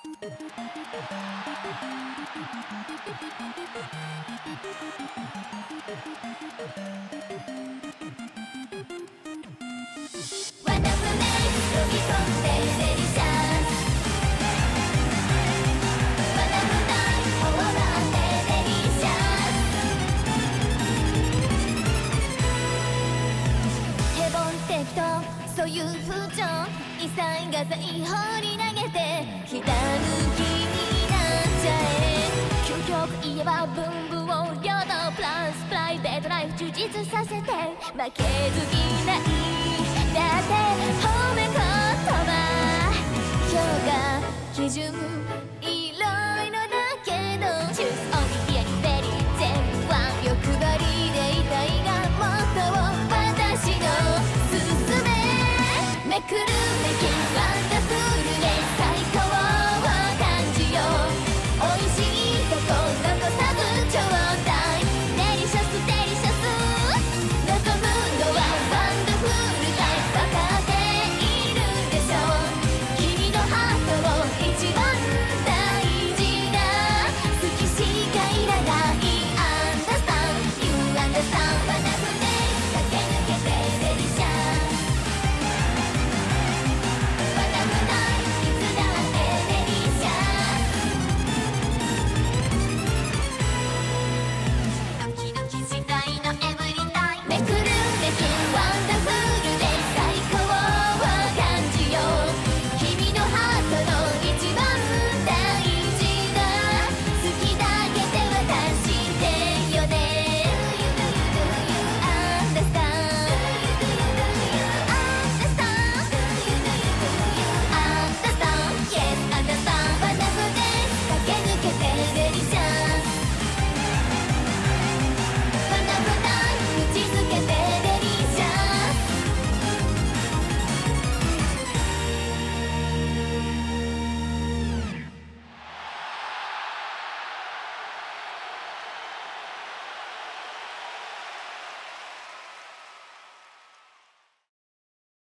そういう風潮異彩が財宝に投げてひたむきになっちゃえ。究極言えば文武を両道プラスプライベートライフ充実させて負けず嫌いだって褒め言葉